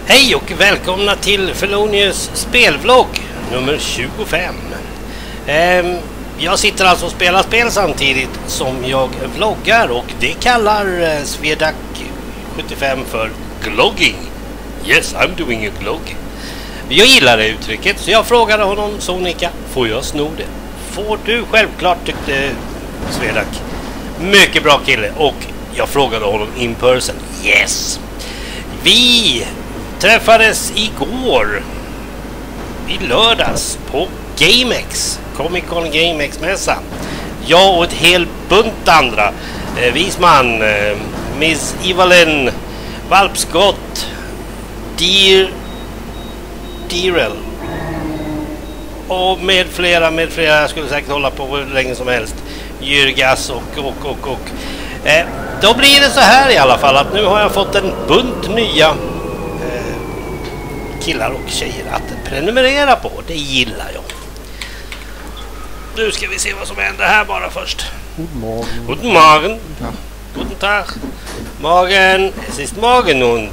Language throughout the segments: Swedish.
Hej och välkomna till Felonius spelvlogg nummer 25. Jag sitter alltså och spelar spel samtidigt som jag vloggar, och det kallar Svedak 75 för glogging. Yes, I'm doing a glog. Jag gillar det uttrycket, så jag frågade honom sonika, får jag sno det? Får du, självklart, tyckte Svedak. Mycket bra kille, och jag frågade honom in person. Yes! Vi träffades igår i lördags på GameX, Comic Con GameX-mässan. Jag och ett helt bunt andra. Visman, Miss Evelyn, Valpskott, Direl och med flera. Jag skulle säkert hålla på hur länge som helst. Jyrgas och. Då blir det så här i alla fall, att nu har jag fått en bunt nya killar och tjejer att prenumerera på. Det gillar jag. Nu ska vi se vad som händer här bara först. Guten Morgen. Ja. Guten Tag. Morgen. Es ist morgen uns.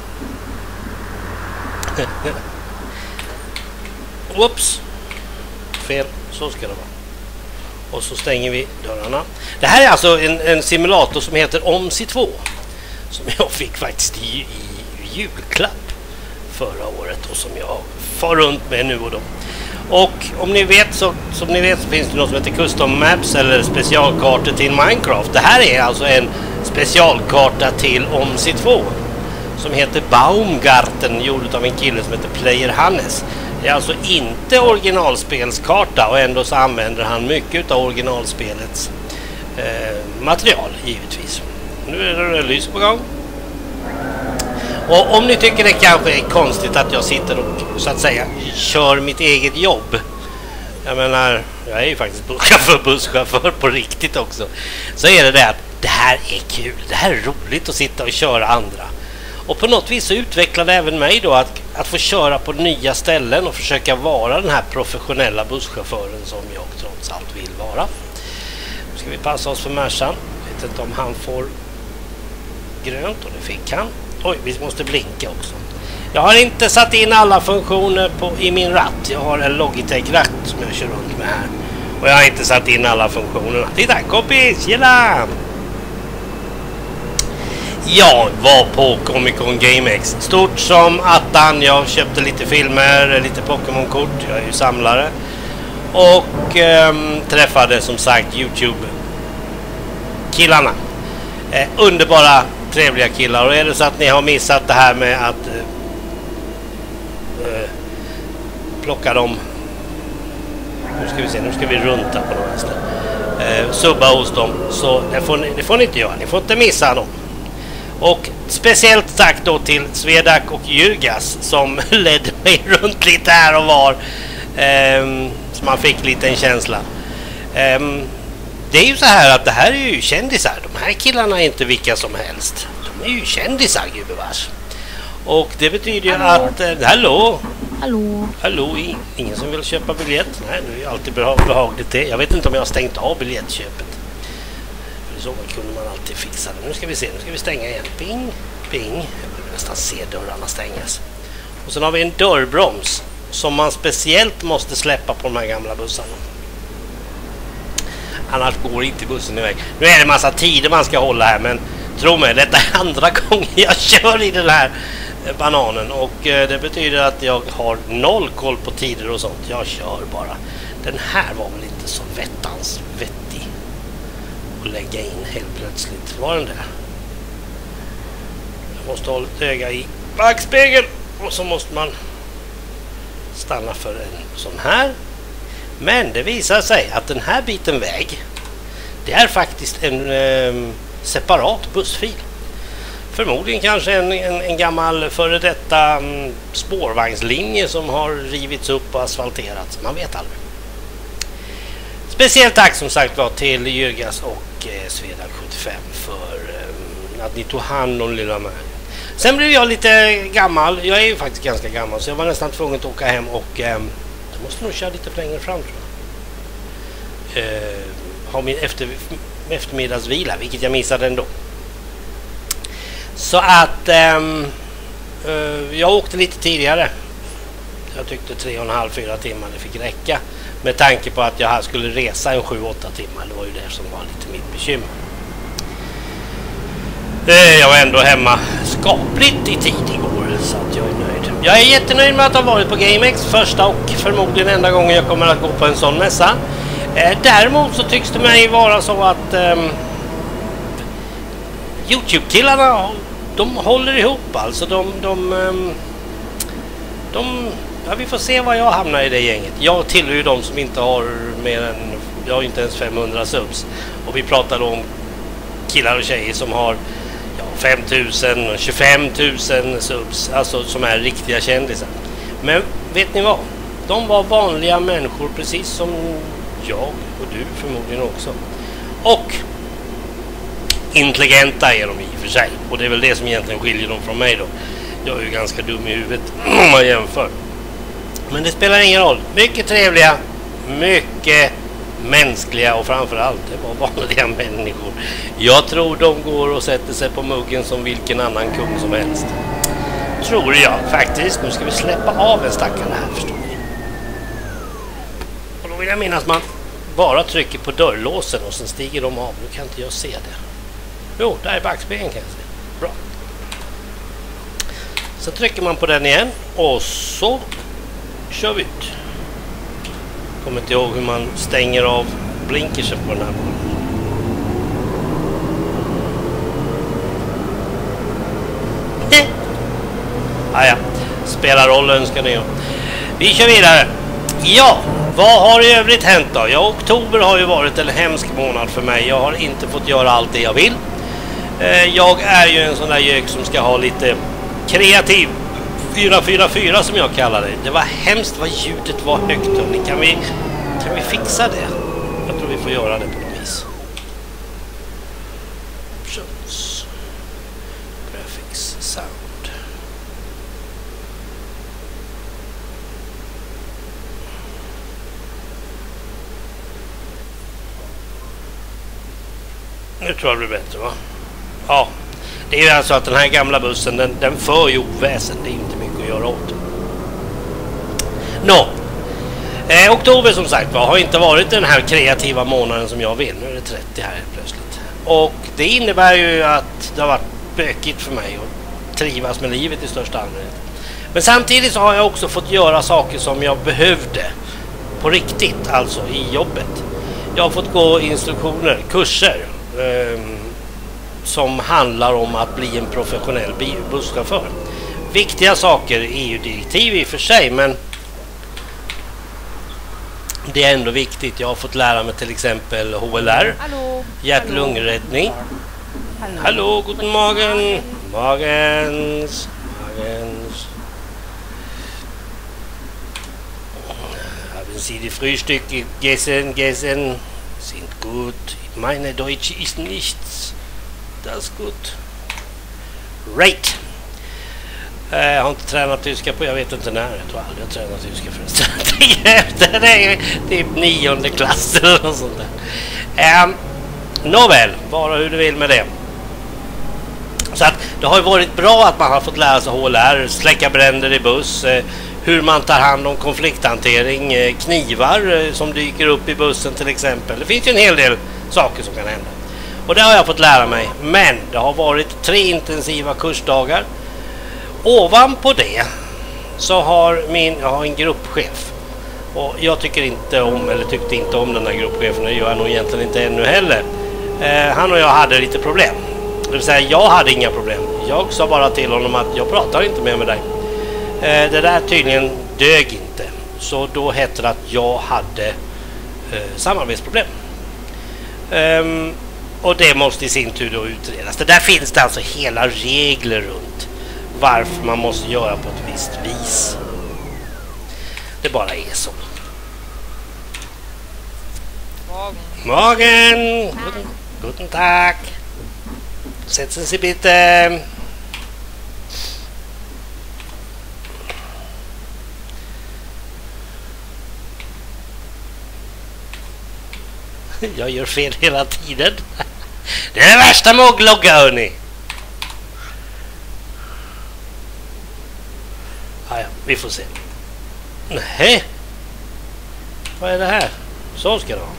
Whoops. Fel. Så ska det vara. Och så stänger vi dörrarna. Det här är alltså en simulator som heter OMSI 2. Som jag fick faktiskt i julklapp förra året, och som jag far runt med nu och då. Och om ni vet så finns det något som heter Custom Maps eller specialkartor till Minecraft. Det här är alltså en specialkarta till OMSI 2 som heter Baumgarten, gjord av en kille som heter Player Hannes. Det är alltså inte originalspelskarta, och ändå så använder han mycket av originalspelets material, givetvis. Nu är det lys på gång. Och om ni tycker det kanske är konstigt att jag sitter och så att säga kör mitt eget jobb. Jag menar, jag är ju faktiskt busschaufför på riktigt också. Så är det att det här är kul. Det här är roligt att sitta och köra andra. Och på något vis så utvecklade även mig då att få köra på nya ställen och försöka vara den här professionella busschauffören som jag trots allt vill vara. Nu ska vi passa oss för Mercan. Jag vet inte om han får grönt, och det fick han. Oj, vi måste blinka också. Jag har inte satt in alla funktioner i min ratt. Jag har en Logitech-ratt som jag kör runt med här. Och jag har inte satt in alla funktionerna. Titta, kompis! Gilla! Jag var på Comic Con GameX. Stort som attan. Jag köpte lite filmer, lite Pokémon-kort. Jag är ju samlare. Och träffade som sagt YouTube-killarna. Underbara, trevliga killar. Och är det så att ni har missat det här med att plocka dem. Nu ska vi se, nu ska vi runt här på något vänster. Subba hos dem. Så det får ni inte göra. Ni får inte missa dem. Och speciellt tack då till Svedak och Jyrgas som ledde mig runt lite här och var. Så man fick lite en känsla. Det är ju så här att det här är ju kändisar. De här killarna är inte vilka som helst. De är ju kändisar, gubevars. Och det betyder ju att... Hallå! Hallå, ingen som vill köpa biljett? Nej, det är ju alltid behagligt det. Jag vet inte om jag har stängt av biljettköpet. För så kunde man alltid fixa det. Nu ska vi se, nu ska vi stänga igen. Ping, ping. Jag vill nästan se dörrarna stängas. Och sen har vi en dörrbroms som man speciellt måste släppa på de här gamla bussarna. Annars går inte bussen iväg. Nu är det en massa tider man ska hålla här, men tro mig, detta är andra gången jag kör i den här bananen, och det betyder att jag har noll koll på tider och sånt. Jag kör bara. Den här var väl inte så vettans vettig att lägga in helt plötsligt. Var den där? Jag måste hålla ett öga i backspegeln, och så måste man stanna för en sån här. Men det visar sig att den här biten väg, det är faktiskt en separat bussfil. Förmodligen kanske en gammal före detta spårvagnslinje som har rivits upp och asfalterats. Man vet aldrig. Speciellt tack som sagt var till Jyrgas och Svedak 75 för att ni tog hand om lilla mig. Sen blev jag lite gammal. Jag är ju faktiskt ganska gammal, så jag var nästan tvungen att åka hem, och jag måste nog köra lite längre fram, tror jag. Ha min eftermiddagsvila, vilket jag missade ändå. Så att Jag åkte lite tidigare. Jag tyckte 3,5-4 timmar det fick räcka. Med tanke på att jag skulle resa en 7-8 timmar. Det var ju det som var lite mitt bekymmer. Jag var ändå hemma skapligt i tid igår, så att jag är nöjd. Jag är jättenöjd med att ha varit på GameX, första och förmodligen enda gången jag kommer att gå på en sån mässa. Däremot så tycks det mig vara så att YouTube-killarna, de håller ihop. Alltså ja, vi får se vad jag hamnar i det gänget. Jag tillhör ju de som inte har mer än, jag har inte ens 500 subs. Och vi pratar om killar och tjejer som har 5 000, 25 000 subs, alltså som är riktiga kändisar. Men vet ni vad? De var vanliga människor precis som jag och du förmodligen också. Och intelligenta är de i och för sig. Och det är väl det som egentligen skiljer dem från mig då. Jag är ju ganska dum i huvudet om man jämför. Men det spelar ingen roll. Mycket trevliga, mycket mänskliga och framförallt det var vanliga människor. Jag tror de går och sätter sig på muggen som vilken annan kung som helst. Tror jag faktiskt. Nu ska vi släppa av en stackare här, förstår ni. Och då vill jag minnas att man bara trycker på dörrlåsen och sen stiger de av. Nu kan inte jag se det. Jo, där är backspegeln kan jag se. Bra. Så trycker man på den igen och så kör vi ut. Kommer inte ihåg hur man stänger av blinkersen på den här banan. Ja, spelar rollen ska ni göra. Vi kör vidare. Ja, vad har i övrigt hänt då? Ja, oktober har ju varit en hemsk månad för mig. Jag har inte fått göra allt det jag vill. Jag är ju en sån där gök som ska ha lite kreativ 444 som jag kallar det. Det var hemskt vad ljudet var högt. Hörrni. Kan vi fixa det? Jag tror vi får göra det på något vis. Options. Graphics. Sound. Nu tror jag det blir bättre, va? Ja. Det är ju alltså att den här gamla bussen, den för ju oväsen. Det är inte mycket att göra åt. Nå. Oktober som sagt har inte varit den här kreativa månaden som jag vill. Nu är det 30 här plötsligt. Och det innebär ju att det har varit bökigt för mig att trivas med livet i största allmänhet. Men samtidigt så har jag också fått göra saker som jag behövde. På riktigt, alltså i jobbet. Jag har fått gå instruktioner, kurser. Som handlar om att bli en professionell busschaufför. Viktiga saker, EU-direktiv i och för sig, men det är ändå viktigt. Jag har fått lära mig till exempel HLR, hjärt-lungräddning. Hallo, guten Morgen. Morgens. Haben Sie die Frühstück gegessen? Sind gut. Meine Deutsch ist nichts. Das gut. Right. Jag har inte tränat tyska på, jag vet inte när. Jag tror aldrig jag tränat tyska förresten. Det är typ 9:e klass eller något sånt där. Nåväl, bara hur du vill med det. Så att det har ju varit bra att man har fått lära sig HLR, släcka bränder i buss, hur man tar hand om konflikthantering, knivar som dyker upp i bussen till exempel. Det finns ju en hel del saker som kan hända. Och det har jag fått lära mig. Men det har varit 3 intensiva kursdagar. Ovanpå det så har jag har en gruppchef. Och jag tycker inte om, eller tyckte inte om den här gruppchefen. Det gör jag nog egentligen inte ännu heller. Han och jag hade lite problem. Det vill säga, jag hade inga problem. Jag sa bara till honom att jag pratar inte mer med dig. Det där tydligen dög inte. Så då hette det att jag hade samarbetsproblem. Och det måste i sin tur då utredas. Det där finns det alltså hela regler runt varför man måste göra på ett visst vis. Det bara är så. Morgen! Guten Tag! Setzen Sie bitte! Jag gör fel hela tiden. Det är det värsta med att glogga, hörni. Vi får se. Nej. Vad är det här? Så ska det vara.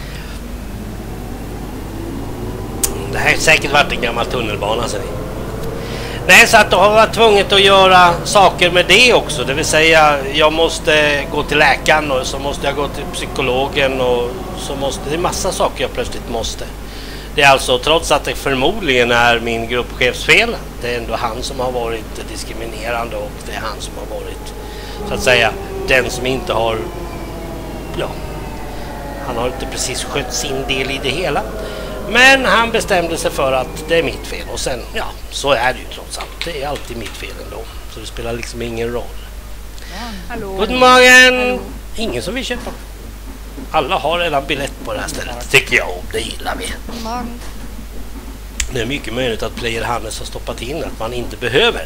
Det här är säkert varit en gammal tunnelbana, ser ni. Nej, så att då har jag varit tvunget att göra saker med det också. Det vill säga, jag måste gå till läkaren och så måste jag gå till psykologen och så måste... Det är massa saker jag plötsligt måste. Det är alltså, trots att det förmodligen är min gruppchefs fel, det är ändå han som har varit diskriminerande och det är han som har varit, så att säga, den som inte har... Ja, han har inte precis skött sin del i det hela. Men han bestämde sig för att det är mitt fel. Och sen, ja, så är det ju trots allt. Det är alltid mitt fel ändå. Så det spelar liksom ingen roll. Hallå. God morgon! Hallå. Ingen som vill köpa. Alla har redan biljett på det här stället. Tycker jag om, det gillar vi. God morgon. Det är mycket möjligt att Player Hannes har stoppat in att man inte behöver.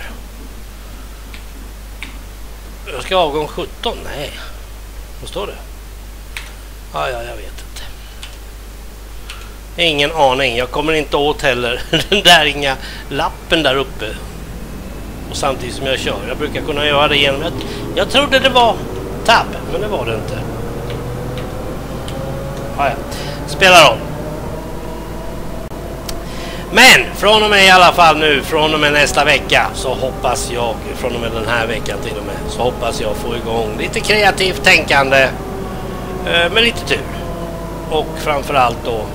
Jag ska avgång 17, nej. Vad står det? Ja, jag vet inte. Ingen aning, jag kommer inte åt heller. Den där inga lappen där uppe. Och samtidigt som jag kör. Jag brukar kunna göra det genom... Jag trodde det var tab, men det var det inte. Ja. Spelar roll. Men från och med i alla fall nu, från och med nästa vecka så hoppas jag, från och med den här veckan till och med, så hoppas jag få igång lite kreativt tänkande med lite tur. Och framförallt då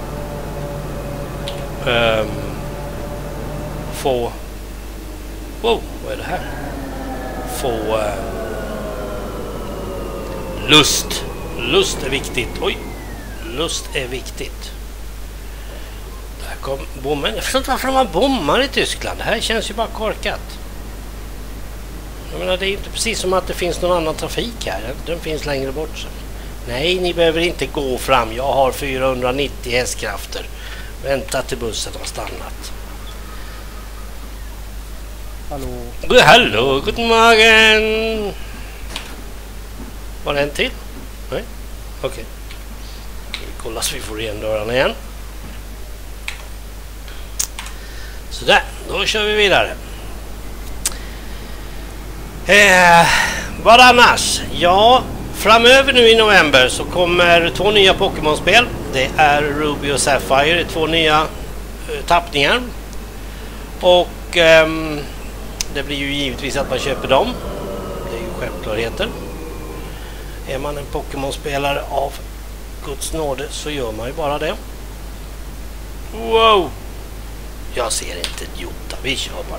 få... Wow, vad är det här? Få lust. Lust är viktigt. Oj, lust är viktigt. Där kom bommen. Jag förstår inte varför man bommar i Tyskland. Det här känns ju bara korkat. Jag menar, det är inte precis som att det finns någon annan trafik här. Den finns längre bort. Så. Nej, ni behöver inte gå fram. Jag har 490 hästkrafter. Vänta till bussen har stannat. Hallå. Hallå, god morgon. Var det en till? Nej, okej. Vi kollar så vi får igen dörrarna igen. Sådär, då kör vi vidare. Vad annars? Ja, framöver nu i november så kommer 2 nya Pokémon-spel. Det är Ruby och Sapphire, 2 nya tappningar. Och det blir ju givetvis att man köper dem. Det är ju självklarheter. Är man en Pokémon-spelare av Guds nåde så gör man ju bara det. Wow! Jag ser inte ett jota, vi kör bara.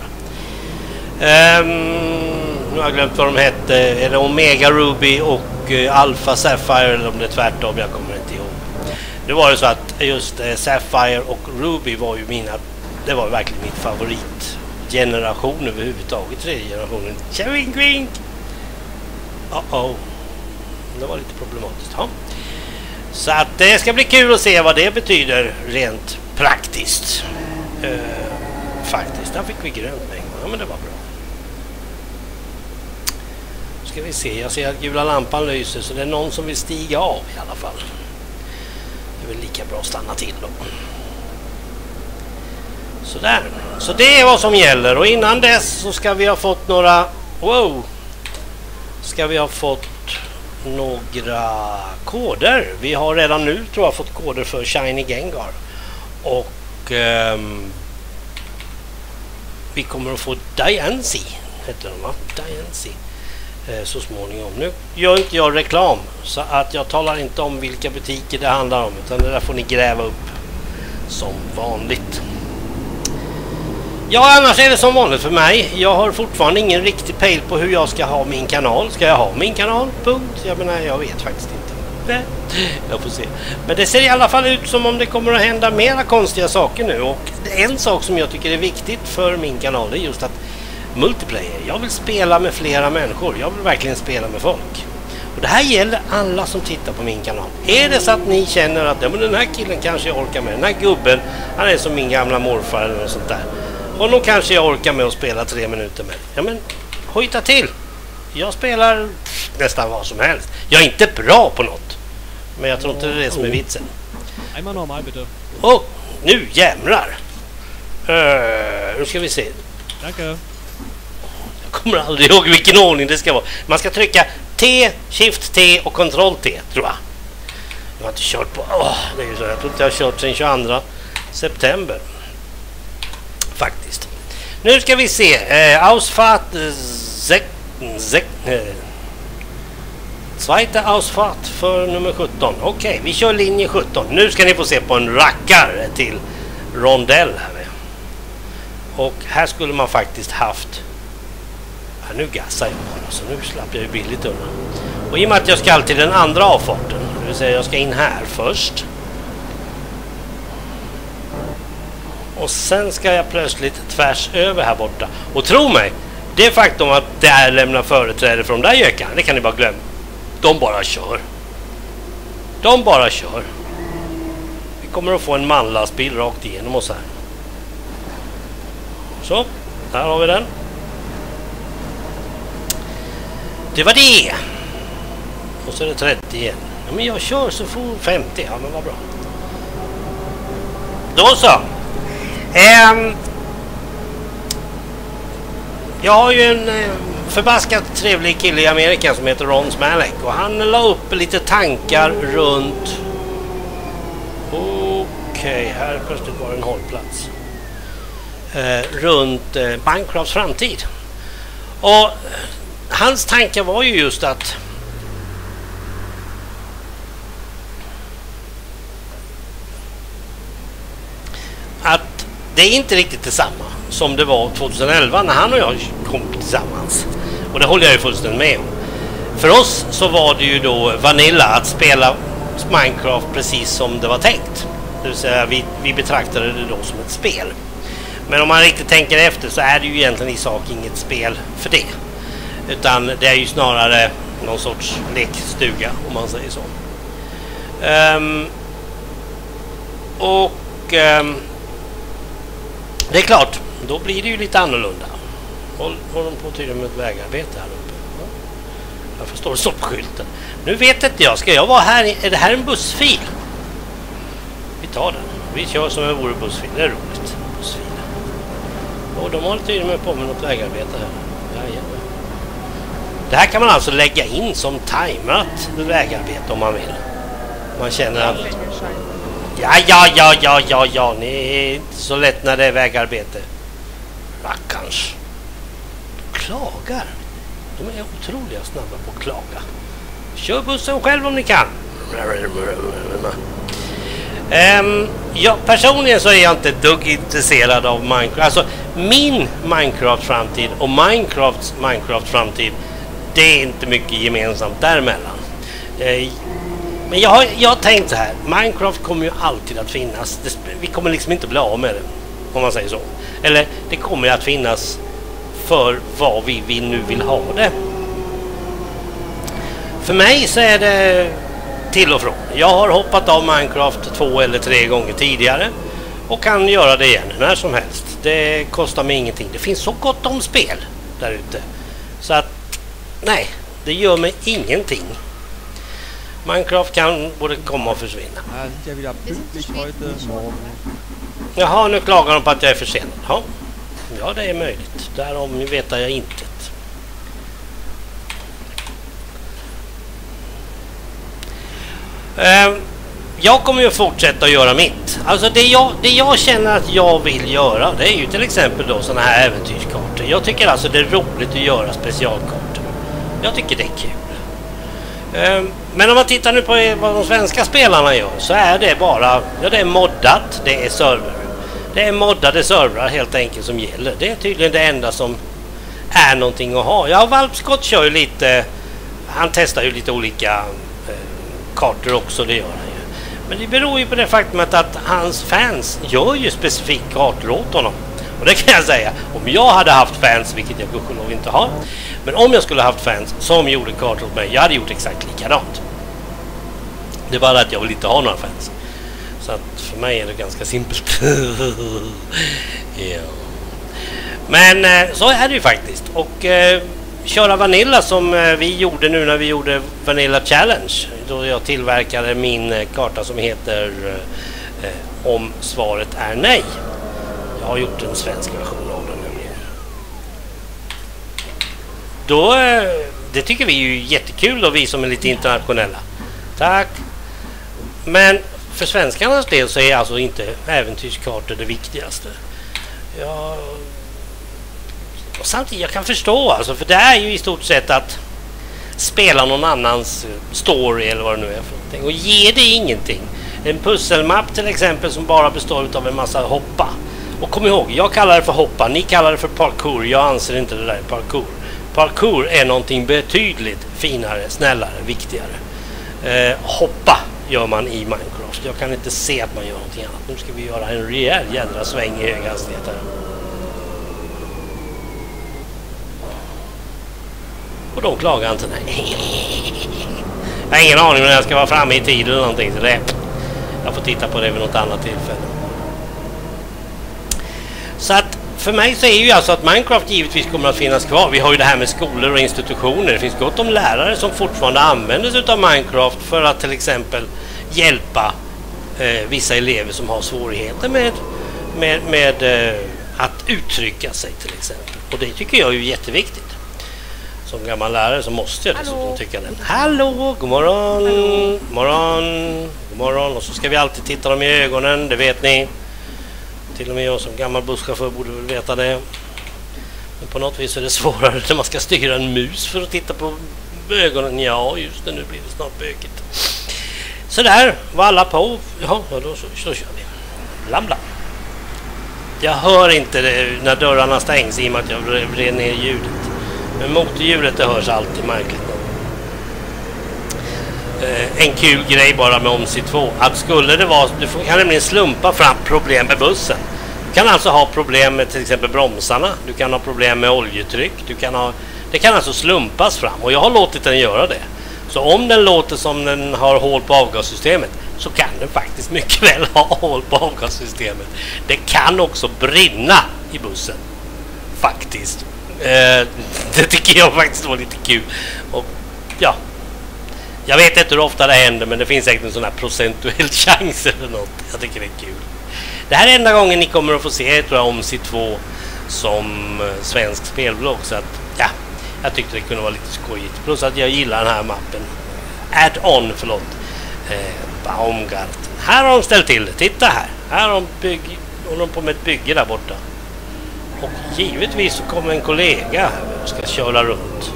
Nu har jag glömt vad de hette. Är det Omega Ruby och Alpha Sapphire eller om det är tvärtom, jag kommer inte ihåg. Det var ju så att just Sapphire och Ruby var ju det var verkligen mitt favoritgeneration överhuvudtaget, 3:e generationen. Tjavink vink! Det var lite problematiskt. Ja. Så att det ska bli kul att se vad det betyder rent praktiskt. Faktiskt, där fick vi grönt med. Ja, men det var bra. Ska vi se, jag ser att gula lampan lyser så det är någon som vill stiga av i alla fall. Det är väl lika bra att stanna till då. Sådär. Så det är vad som gäller och innan dess så ska vi ha fått några... Wow! Ska vi ha fått några koder. Vi har redan nu tror jag fått koder för Shiny Gengar. Och vi kommer att få Diancie, heter de va? Diancie. Så småningom. Nu gör inte jag reklam så att jag talar inte om vilka butiker det handlar om utan det där får ni gräva upp som vanligt. Ja, annars är det som vanligt för mig. Jag har fortfarande ingen riktig pejl på hur jag ska ha min kanal. Ska jag ha min kanal? Punkt. Jag menar, jag vet faktiskt inte. Jag får se. Men det ser i alla fall ut som om det kommer att hända mera konstiga saker nu. Och en sak som jag tycker är viktigt för min kanal är just att multiplayer. Jag vill spela med flera människor. Jag vill verkligen spela med folk. Och det här gäller alla som tittar på min kanal. Är det så att ni känner att ja, men den här killen kanske jag orkar med. Den här gubben, han är som min gamla morfar eller något sånt där. Och då kanske jag orkar med att spela 3 minuter med. Ja men, hojta till. Jag spelar nästan vad som helst. Jag är inte bra på något. Men jag tror inte det är det som är vitsen. Einmal normal bitte. Nu jämrar. Nu ska vi se. Danke. kommer aldrig ihåg vilken ordning det ska vara. Man ska trycka T, Shift T och Ctrl T, tror jag. Jag har inte kört på... det är ju så. Jag tror inte jag har kört sedan 22 september. Faktiskt. Nu ska vi se. Ausfahrt Zweite Ausfahrt för nummer 17. Okej, vi kör linje 17. Nu ska ni få se på en rackare till rondell här. Och här skulle man faktiskt haft... Ja, nu gassar jag bara, så nu slapp jag ju billigt undan. Och i och med att jag ska till den andra avfarten, det vill säga jag ska in här först. Och sen ska jag plötsligt tvärs över här borta. Och tro mig, det faktum att det här lämnar företräde från de där gökarna, det kan ni bara glömma. De bara kör. De bara kör. Vi kommer att få en manlastbil rakt igenom oss här. Så, här har vi den. Det var det. Och så är det 30 igen. Ja, men jag kör så får 50. Ja, men vad bra. Då så. Jag har ju en förbaskat trevlig kille i Amerika som heter Ron Smalek. Och han la upp lite tankar runt... Okej, här plötsligt var det en hållplats. Runt Minecrafts framtid. Och hans tankar var ju just att det är inte riktigt detsamma som det var 2011 när han och jag kom tillsammans. Och det håller jag ju fullständigt med om. För oss så var det ju då vanilla att spela Minecraft precis som det var tänkt. Det vill säga vi betraktade det då som ett spel. Men om man riktigt tänker efter så är det ju egentligen i sak inget spel för det. Utan det är ju snarare någon sorts lekstuga, om man säger så. Det är klart, då blir det ju lite annorlunda. Håller de på tydligen med ett vägarbete här uppe? Ja. Jag förstår det som på skylten. Nu vet inte jag, ska jag vara här? Är det här en bussfil? Vi tar den. Vi kör som om det vore bussfil. Det är roligt. Bussfil. Och de har tydligen på med något vägarbete här. Jajamän. Det här kan man alltså lägga in som timerat vägarbete om man vill. Man känner att... Ja. Ni är inte så lätt när det är vägarbete. Rackarns. De klagar. De är otroliga snabba på att klaga. Kör bussen själv om ni kan. Personligen så är jag inte ett dugg intresserad av Minecraft. Alltså min Minecraft-framtid och Minecrafts Minecraft-framtid, det är inte mycket gemensamt däremellan. Men jag har tänkt så här. Minecraft kommer ju alltid att finnas. Vi kommer liksom inte bli av med det, om man säger så. Eller det kommer att finnas för vad vi nu vill ha det. För mig så är det till och från. Jag har hoppat av Minecraft 2 eller 3 gånger tidigare och kan göra det igen när som helst. Det kostar mig ingenting. Det finns så gott om spel där ute. Så att, nej, det gör mig ingenting. Minecraft kan både komma och försvinna. Jaha, nu klagar de på att jag är försenad. Ja, det är möjligt. Därom vet jag inte. Jag kommer ju fortsätta att göra mitt. Alltså det jag känner att jag vill göra, det är ju till exempel då såna här äventyrskartor. Jag tycker alltså det är roligt att göra specialkartor. Jag tycker det är kul. Men om man tittar nu på vad de svenska spelarna gör, så är det bara, ja, det är moddat, det är server. Det är moddade servrar helt enkelt som gäller. Det är tydligen det enda som är någonting att ha. Ja, Valpskott kör ju lite, han testar ju lite olika kartor också, det gör han ju. Men det beror ju på det faktumet att hans fans gör ju specifikt kartor åt honom. Och det kan jag säga, om jag hade haft fans, vilket jag gudskelov inte har, men om jag skulle haft fans som gjorde kartor åt mig, jag hade gjort exakt likadant. Det är bara att jag vill inte ha några fans. Så att för mig är det ganska simpelt. Ja. Men så är det ju faktiskt. Och köra Vanilla som vi gjorde nu när vi gjorde Vanilla Challenge, då jag tillverkade min karta som heter Om svaret är nej. Jag har gjort en svensk version av den nämligen. då, det tycker vi är ju jättekul då, vi som är lite internationella. Tack. Men för svenskarnas del så är alltså inte äventyrskartor det viktigaste. Ja, samtidigt jag kan förstå alltså, för det är ju i stort sett att spela någon annans story eller vad det nu är för någonting, och ger det ingenting. En pusselmapp till exempel som bara består av en massa hoppa. Och kom ihåg, jag kallar det för hoppa, ni kallar det för parkour. Jag anser inte det där är parkour. Parkour är någonting betydligt finare, snällare, viktigare. Hoppa gör man i Minecraft. Jag kan inte se att man gör någonting annat. Nu ska vi göra en rejäl jädra sväng i hög hastighet här. Och de klagar inte. Nej. Jag har ingen aning om när jag ska vara framme i tid eller någonting. Så det, jag får titta på det vid något annat tillfälle. Så att för mig så är ju alltså att Minecraft givetvis kommer att finnas kvar. Vi har ju det här med skolor och institutioner. Det finns gott om lärare som fortfarande använder sig av Minecraft för att till exempel hjälpa vissa elever som har svårigheter med att uttrycka sig till exempel. Och det tycker jag är ju jätteviktigt. Som gammal lärare så måste jag dessutom tycka det. Hallå, god morgon, god morgon, god morgon. Och så ska vi alltid titta dem i ögonen, det vet ni. Till och med jag som gammal busschaufför borde väl veta det. Men på något vis är det svårare när man ska styra en mus för att titta på ögonen. Ja, just det, nu blir det snart bökigt. Så där var alla på. Ja, då kör vi. Bla. Jag hör inte det när dörrarna stängs i och med att jag vred ner ljudet. Men motorljudet det hörs alltid märkligt. En kul grej bara med OMSI 2. Att skulle det vara, du kan nämligen slumpa fram problem med bussen. Du kan alltså ha problem med till exempel bromsarna. Du kan ha problem med oljetryck. Det kan alltså slumpas fram. Och jag har låtit den göra det. Så om den låter som den har hål på avgassystemet, så kan den faktiskt mycket väl ha hål på avgassystemet. Det kan också brinna i bussen. Faktiskt. Det tycker jag faktiskt var lite kul. Och ja, jag vet inte hur ofta det händer, men det finns säkert en sån här procentuell chans eller något. Jag tycker det är kul. Det här är enda gången ni kommer att få se, tror jag, OMSI 2 som svensk spelblogg. Så att, ja, jag tyckte det kunde vara lite skojigt. Plus att jag gillar den här mappen. Add-on, Baumgarten. Här har de ställt till det. Titta här. Här har de på med ett bygge där borta. Och givetvis så kommer en kollega och ska köra runt.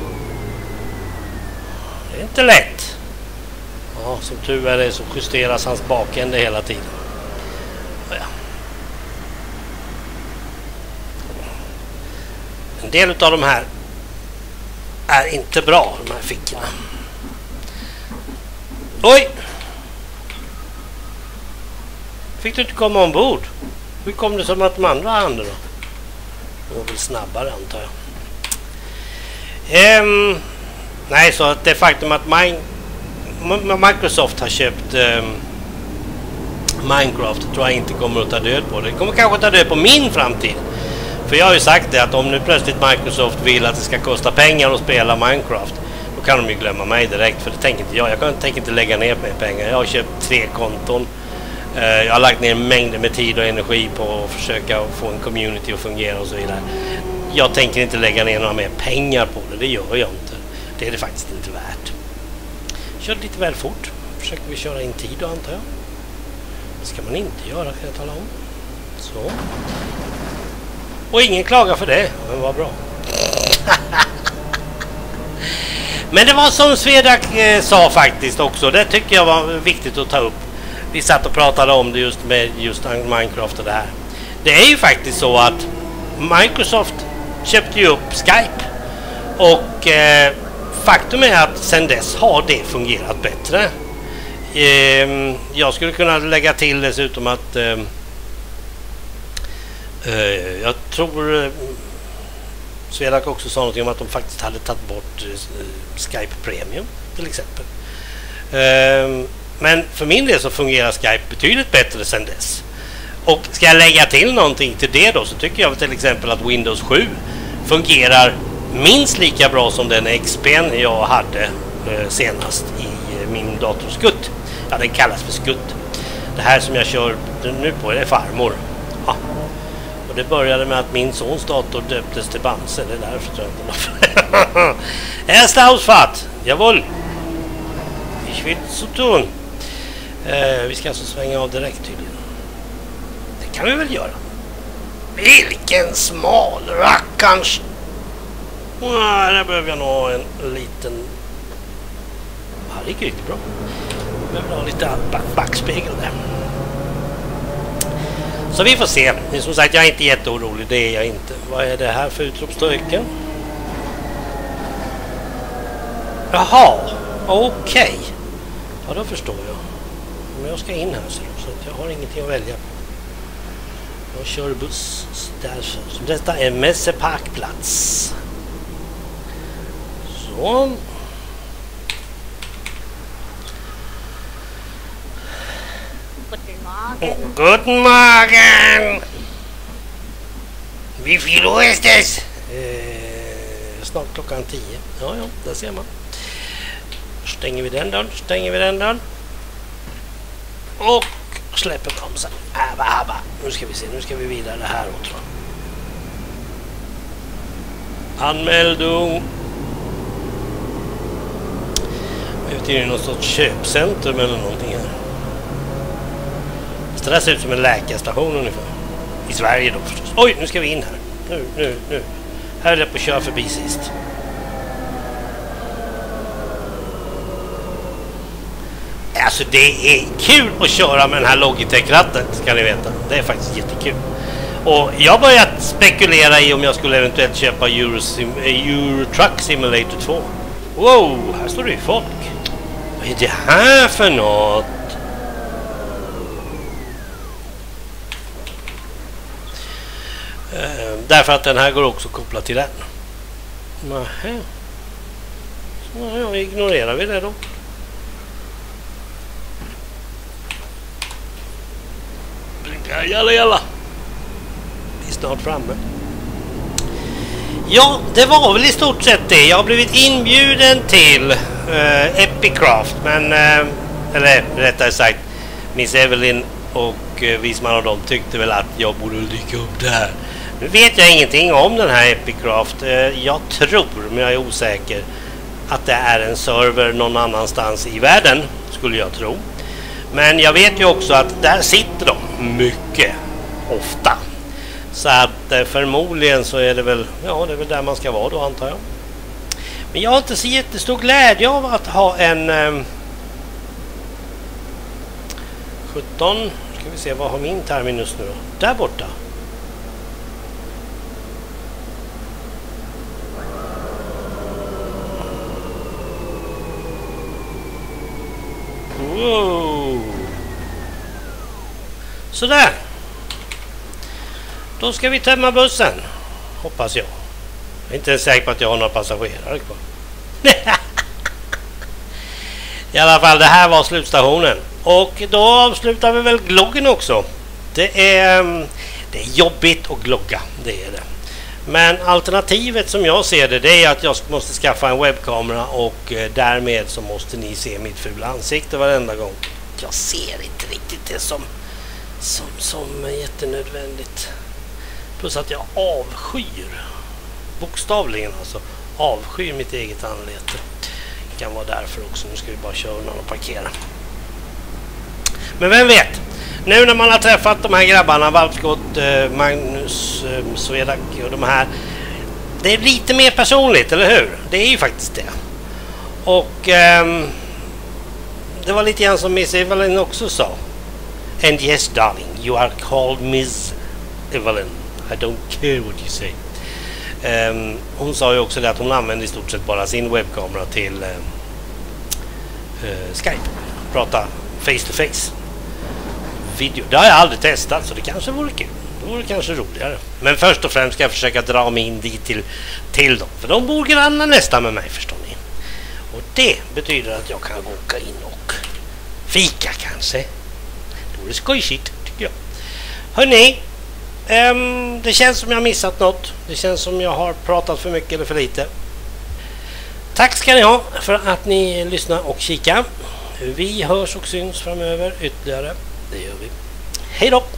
Det är inte lätt. Ja, som tur är det så justeras hans bakände hela tiden. Ja. En del av de här är inte bra, de här fickorna. Oj! Fick du inte komma ombord? Hur kom det som att de andra handen då? De var väl snabbare, antar jag. Nej, så att det faktum att Microsoft har köpt Minecraft tror jag inte kommer att ta död på det. Det kommer kanske att ta död på min framtid. För jag har ju sagt det att om nu plötsligt Microsoft vill att det ska kosta pengar att spela Minecraft, då kan de ju glömma mig direkt, för det tänker inte jag. Jag tänker inte lägga ner mer pengar. Jag har köpt 3 konton. Jag har lagt ner mängder med tid och energi på att försöka få en community att fungera och så vidare. Jag tänker inte lägga ner några mer pengar på det. Det gör jag inte. Det är det faktiskt inte värt. Kör lite väl fort. Försöker vi köra in tid då, antar jag. Det ska man inte göra, kan jag tala om. Så. Och ingen klagar för det. Men vad bra. Men det var som Svedak sa faktiskt också. Det tycker jag var viktigt att ta upp. Vi satt och pratade om det just med Minecraft och det här. Det är ju faktiskt så att Microsoft köpte ju upp Skype. Och faktum är att sedan dess har det fungerat bättre. Jag skulle kunna lägga till dessutom att jag tror Svedak också sa någonting om att de faktiskt hade tagit bort Skype Premium till exempel. Men för min del så fungerar Skype betydligt bättre sedan dess. Och ska jag lägga till någonting till det då, så tycker jag till exempel att Windows 7 fungerar minst lika bra som den XP:n jag hade senast i min dator Skutt. Ja, den kallas för Skutt. Det här som jag kör nu på är farmor. Ja. Och det började med att min sons dator döptes till Bamse. Det är därför tror jag inte. Erste Ausfahrt! Jawohl! Ich will så tun. Vi ska alltså svänga av direkt tydligen. Det kan vi väl göra. Vilken smal rackarns. Där behöver jag nog ha en liten. Ja, det gick riktigt bra. Jag behöver ha lite backspegel där. Så vi får se. Men som sagt, jag är inte jätteorolig. Det är jag inte. Vad är det här för utropstecken? Jaha, okej. Ja, då förstår jag. Men jag ska in här så att jag har ingenting att välja på. Jag kör buss därför. Så detta är Messeparkplats. Så. Guten Morgen! Wie viel Uhr ist es? Snart klockan 10. Ja, där ser man. Stänger vi den dörren. Och släpper bromsen. Nu ska vi se, nu ska vi vidare här åt, tror jag. Anmeldung. Jag vet inte, någon sorts köpcentrum eller någonting här. Så det där ser ut som en läkarstation ungefär. I Sverige då förstås. Oj, nu ska vi in här. Nu. Här är det på att köra förbi sist. Alltså det är kul att köra med den här Logitech-ratten, ska ni veta. Det är faktiskt jättekul. Och jag har börjat spekulera i om jag skulle eventuellt köpa Euro Truck Simulator 2. Wow, här står det ju folk. Vad är det här för något? Därför att den här går också kopplat till den. Nähä. Så ja, ignorerar vi det då. Jalla. Vi är snart framme. Ja, det var väl i stort sett det. Jag har blivit inbjuden till Epicraft. Men, eller rättare sagt, Miss Evelyn och Wisman och de tyckte väl att jag borde dyka upp där. Nu vet jag ingenting om den här Epicraft. Jag tror, men jag är osäker, att det är en server någon annanstans i världen, skulle jag tro. Men jag vet ju också att där sitter de mycket ofta. Så att förmodligen så är det väl, ja, det är väl där man ska vara då, antar jag. Men jag har inte så jättestor glädje av att ha en 17, ska vi se, vad har min terminus nu då? Där borta. Wow. Sådär. Då ska vi tömma bussen. Hoppas jag. Jag är inte säker på att jag har några passagerare kvar. I alla fall, det här var slutstationen. Och då avslutar vi väl gloggen också. Det är jobbigt att glogga. Det är det. Men alternativet som jag ser det är att jag måste skaffa en webbkamera och därmed så måste ni se mitt fula ansikte varenda gång. Jag ser inte riktigt det som är jättenödvändigt. Plus att jag avskyr, bokstavligen alltså, avskyr mitt eget anlete. Det kan vara därför också. Nu ska vi bara köra och parkera. Men vem vet? Nu när man har träffat de här grabbarna, Valpskott, Magnus, Swedak och de här, det är lite mer personligt, eller hur? Det är ju faktiskt det. Och det var lite grann som Miss Evelyn också sa. And yes, darling, you are called Miss Evelyn. I don't care what you say. Hon sa ju också det att hon använder i stort sett bara sin webbkamera till Skype. Prata face to face. Video. Det har jag aldrig testat, så det kanske vore kul. Det vore kanske roligare. Men först och främst ska jag försöka dra mig in dit till dem. För de bor grannar nästan med mig, förstår ni. Och det betyder att jag kan åka in och fika kanske. Då är det skojsigt, tycker jag. Hörrni, det känns som jag har missat något. Det känns som jag har pratat för mycket eller för lite. Tack ska ni ha för att ni lyssnar och kikar. Vi hörs och syns framöver ytterligare. Det gör vi. Hej då!